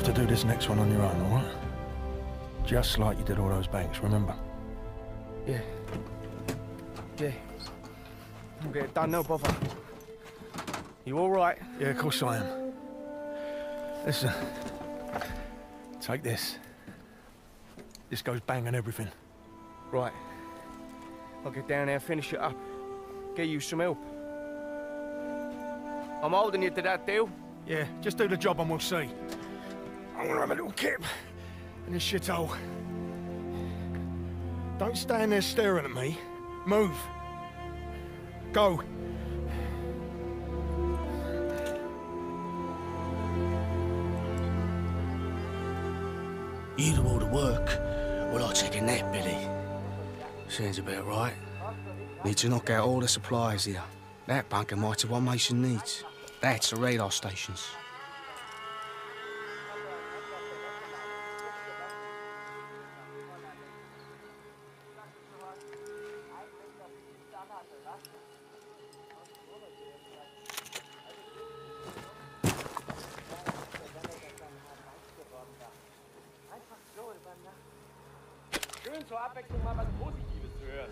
have to do this next one on your own, all right? Just like you did all those banks, remember? Yeah. Yeah. I'm getting done, no bother. You all right? Yeah, of course I am. Listen. Take this. This goes bang on everything. Right. I'll get down there and finish it up. Get you some help. I'm holding you to that deal. Yeah, just do the job and we'll see. I'm gonna have a little kip in this shithole. Don't stand there staring at me. Move. Go. You do all the work, well, I take a nap, Billy. Sounds about right. Need to knock out all the supplies here. That bunker might have what Mason needs. That's the radar stations. Schön zur Abwechslung mal was Positives zu hören.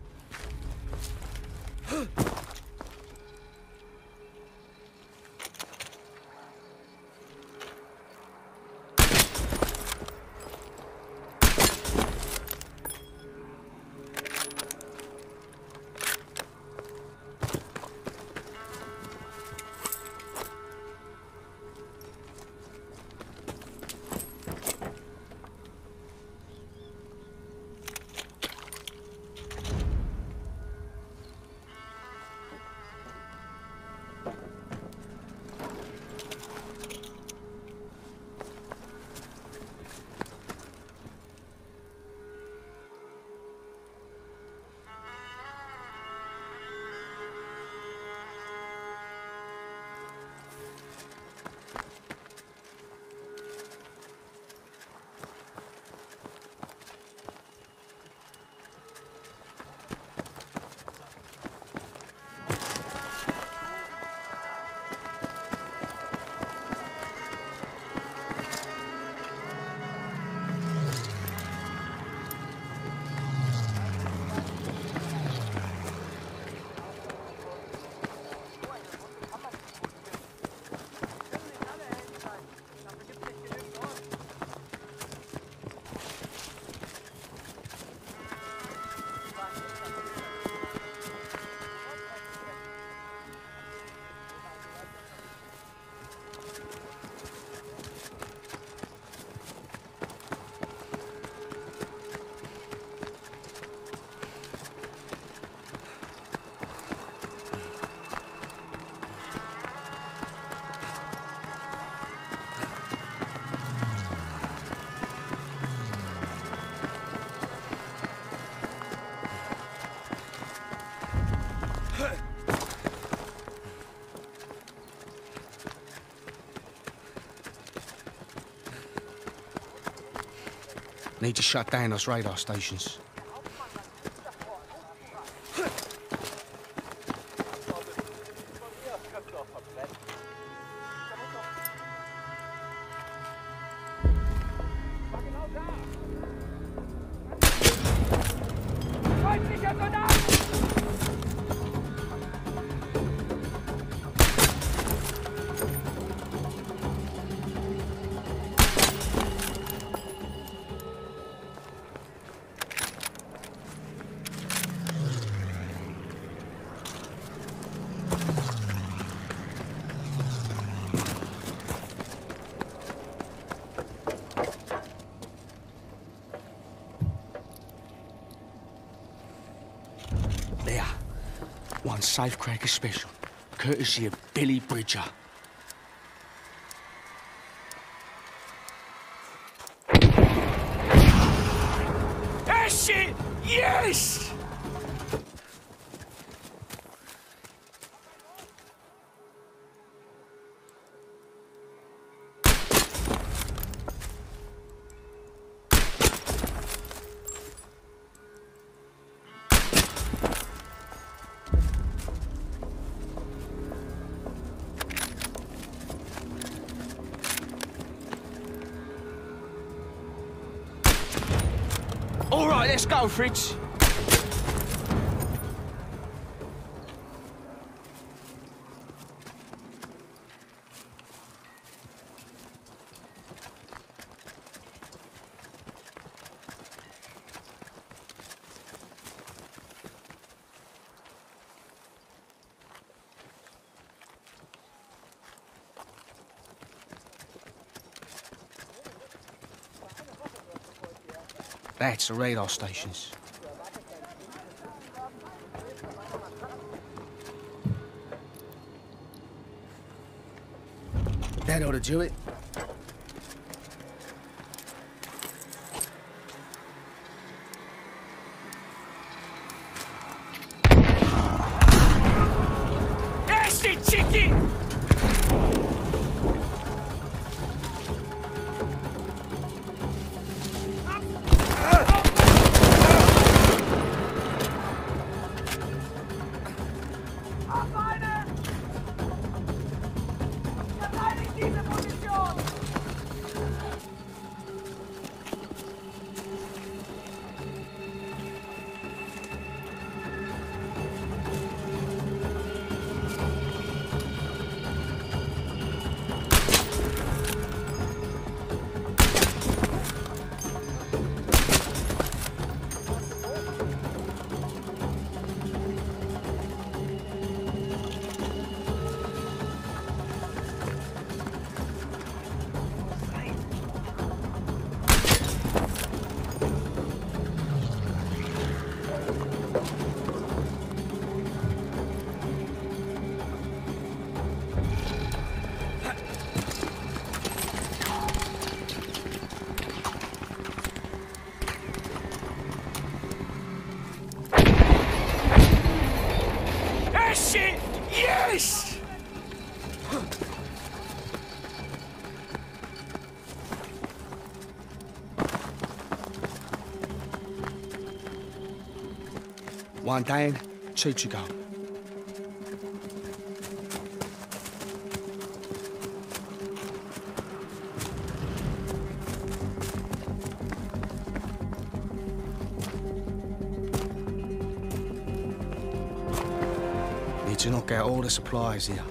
Need to shut down those radar stations. There. One safecracker special, courtesy of Billy Bridger. That's it! Yes! Let's go, Fritz. That's the radar stations. That ought to do it. That's it, chicken! Shit! Yes! One down, two to go. Need to knock out all the supplies here.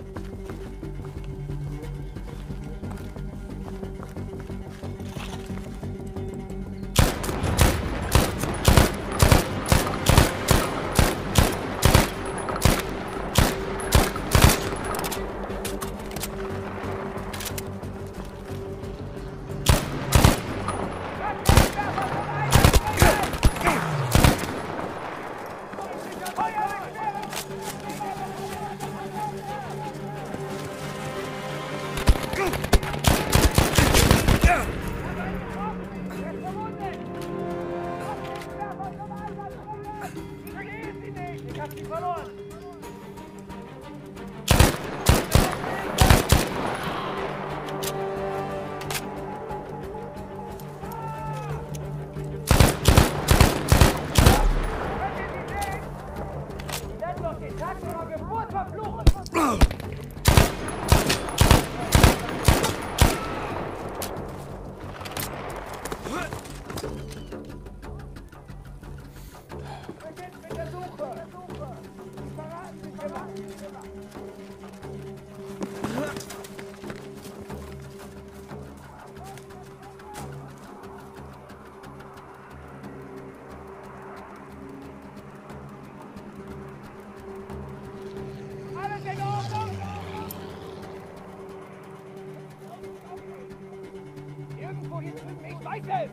Irgendwo hier drüben, ich weiß es!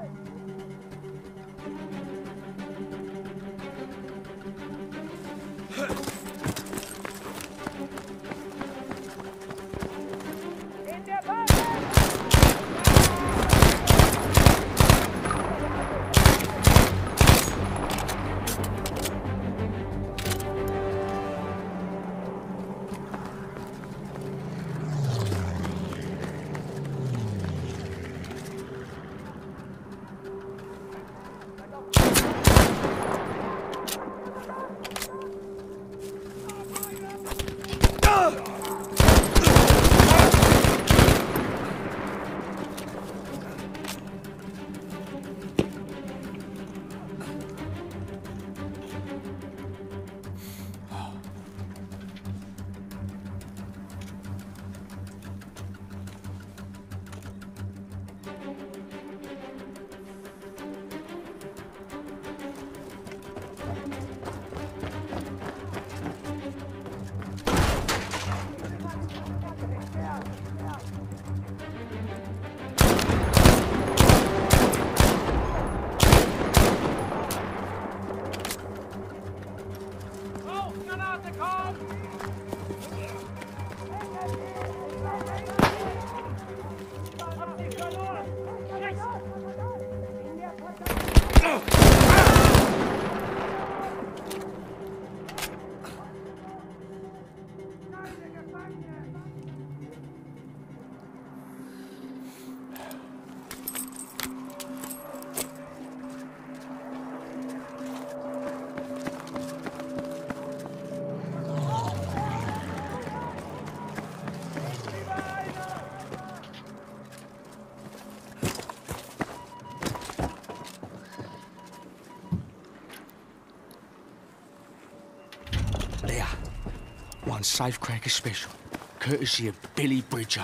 In der Bahn! There. One safecracker special, courtesy of Billy Bridger.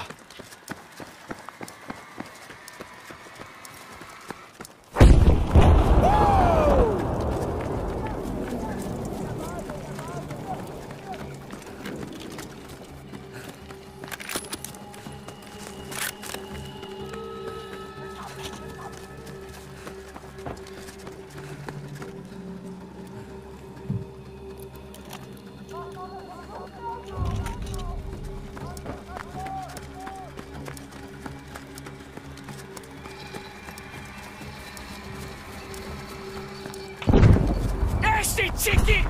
Chicken!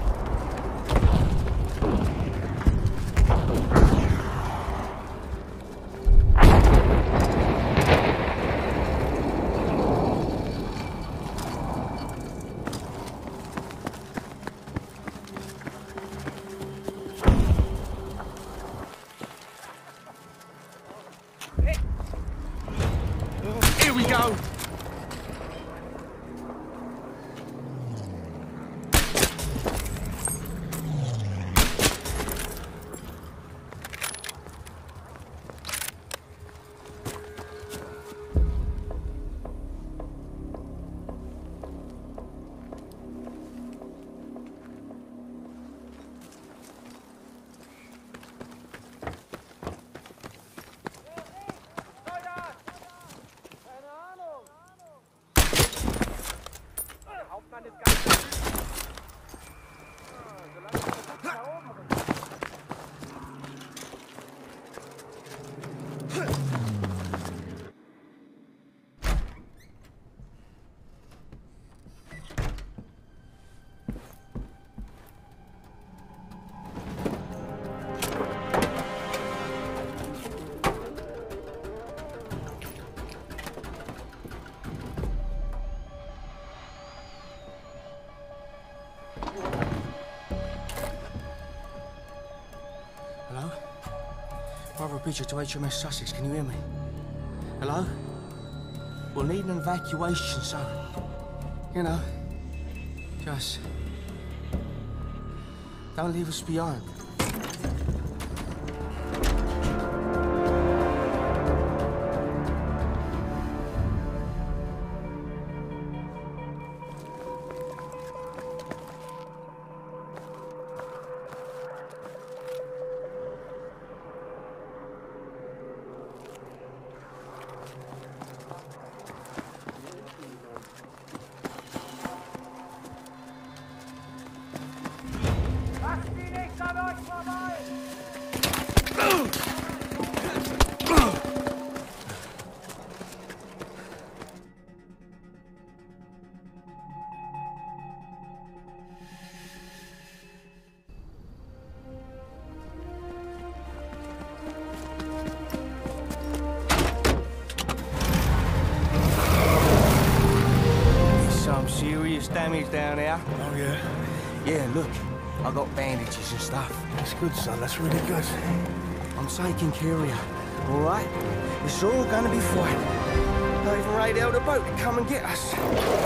Here we go! Hello? Brother Bridger to HMS Sussex, can you hear me? Hello? We'll need an evacuation, so... You know... Just... Don't leave us behind. Serious damage down there. Oh, yeah? Yeah, look. I got bandages and stuff. That's good, son. That's really good. I'm taking care of you, all right? It's all gonna be fine. Not even radioed a boat to come and get us.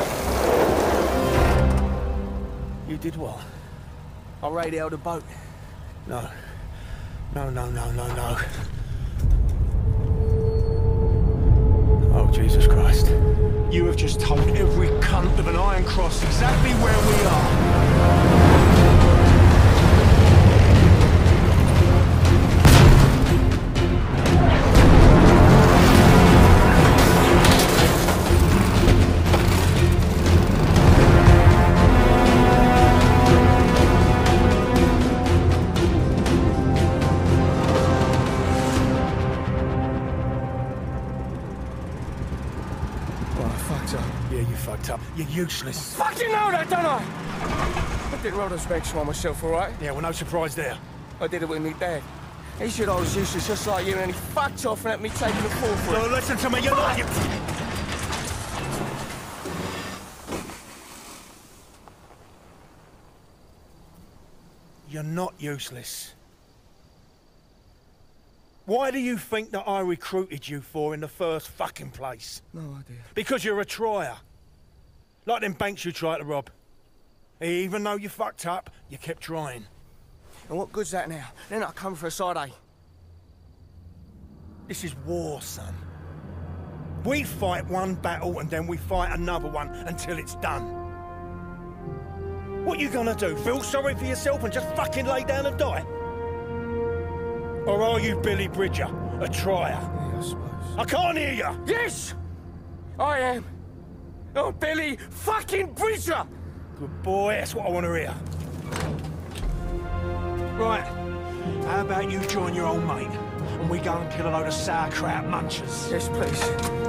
You did what? I radioed a boat. No. No. Oh, Jesus Christ. You have just told every cunt of an Iron Cross exactly where we are. fucked up. You're useless. Fucking know that, don't I? I did Rhoda's bench on myself, all right? Yeah, well, no surprise there. I did it with me dad. He said I was useless just like you, and he fucked off and let me take the fall for it. So listen to me, you're not... You're not useless. Why do you think that I recruited you for in the first fucking place? No idea. Because you're a trier. Like them banks you tried to rob. Even though you fucked up, you kept trying. And what good's that now? They're not coming for a side, eh? This is war, son. We fight one battle and then we fight another one until it's done. What you gonna do? Feel sorry for yourself and just fucking lay down and die? Or are you Billy Bridger, a trier? Yeah, I suppose. I can't hear you! Yes! I am. Oh, Billy fucking Bridger! Good boy, that's what I want to hear. Right, how about you join your old mate and we go and kill a load of sauerkraut munchers? Yes, please.